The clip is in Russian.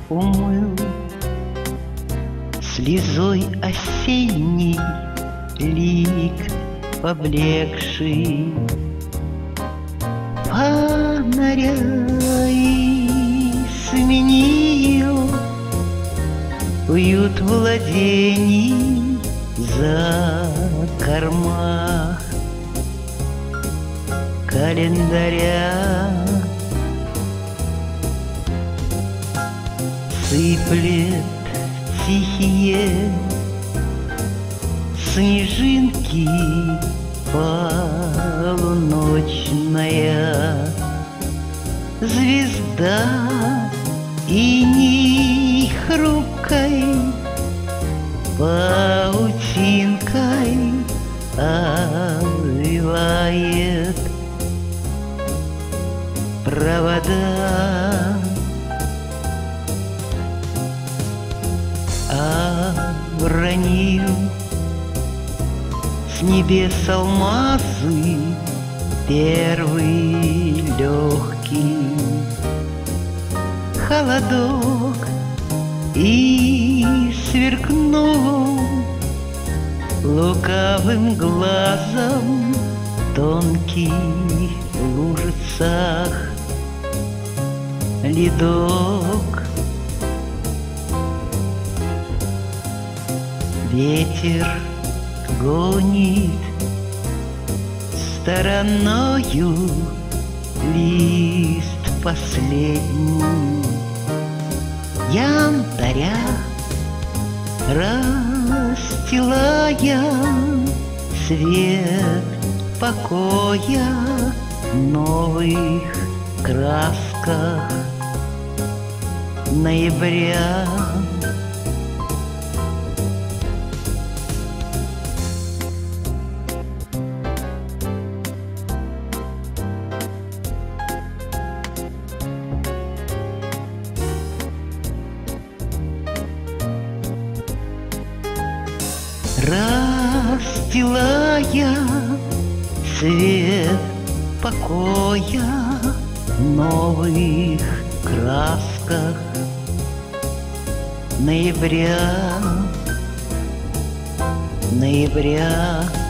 умыл слезой осенний лик поблекший. Фонаря и сменил уют владений за кормах календаря. Сыплет тихие снежинки полуночная звезда, иней хрупкой паутинкой обвивает провода. Обронил с небес алмазы первый легкий холодок и сверкнул лукавым глазом тонкий в лужицах ледок. Ветер гонит стороною лист последний янтаря, расстилая свет покоя в новых красках ноября. Расстилая свет покоя в новых красках ноября.